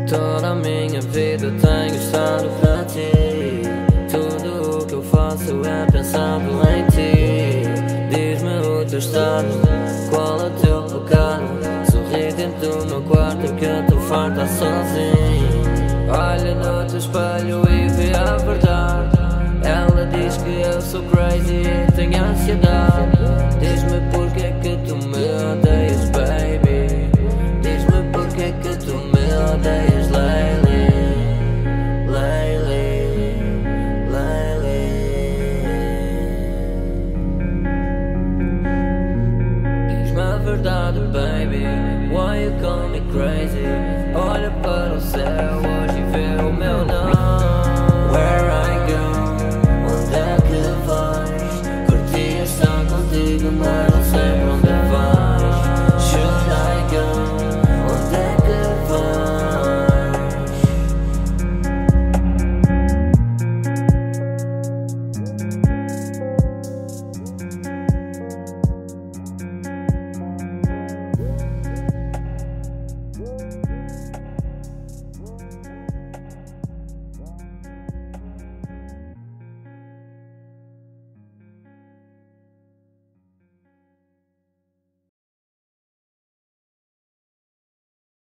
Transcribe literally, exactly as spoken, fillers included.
Toda a minha vida tenho estado para ti. Tudo o que eu faço é pensado em ti. Diz-me o teu estado, qual é o teu pecado? Sorri dentro do meu quarto que eu tô farta sozinho. Olha no teu espelho e vê a verdade. Ela diz que eu sou crazy e tenho ansiedade. Diz-me porque que tu me odeias, baby. Diz-me porque que tu me odeias, lately, lately, lately. Diz-me a verdade, baby. Why you call me crazy? Olha para o céu hoje e vê o meu nome. Where I go, onde é que vais? Curti estar contigo, mas não sei pra onde vais. Should I go, onde é que vais?